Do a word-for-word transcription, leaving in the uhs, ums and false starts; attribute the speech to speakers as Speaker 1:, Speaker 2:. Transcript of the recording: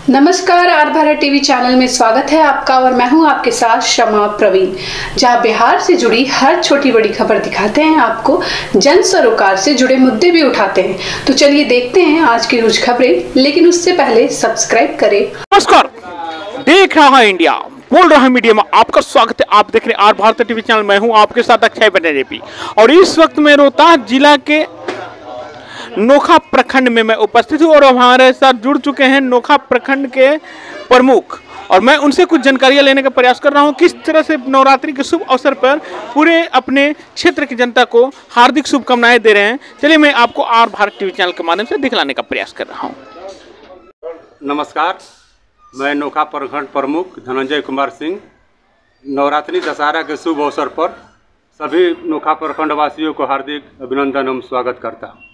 Speaker 1: नमस्कार, are Bharat TV channel में स्वागत है आपका और मैं हूं आपके साथ शमा प्रवीण, जहां बिहार से जुड़ी हर छोटी बड़ी खबर दिखाते हैं आपको, जन सरोकार से जुड़े मुद्दे भी उठाते हैं। तो चलिए देखते हैं आज की कुछ खबरें, लेकिन उससे पहले सब्सक्राइब करें।
Speaker 2: नमस्कार, देख रहा है इंडिया, बोल रहा है मीडिया में आपका स्वागत है। आप देख रहे हैं आर भारत टीवी चैनल, मैं हूं आपके साथ अक्षय बनर्जी और इस वक्त मैं रोहतास जिला के नोखा प्रखंड में मैं उपस्थित हूँ और हमारे साथ जुड़ चुके हैं नोखा प्रखंड के प्रमुख और मैं उनसे कुछ जानकारियां लेने का प्रयास कर रहा हूं किस तरह से नवरात्रि के शुभ अवसर पर पूरे अपने क्षेत्र की जनता को हार्दिक शुभकामनाएं दे रहे हैं। चलिए मैं आपको आर भारत टीवी चैनल के माध्यम से दिखलाने का प्रयास कर रहा हूँ।
Speaker 3: नमस्कार, मैं नोखा प्रखंड प्रमुख धनंजय कुमार सिंह नवरात्रि दशहरा के शुभ अवसर पर सभी नोखा प्रखंड वासियों को हार्दिक अभिनंदन एवं स्वागत करता हूँ।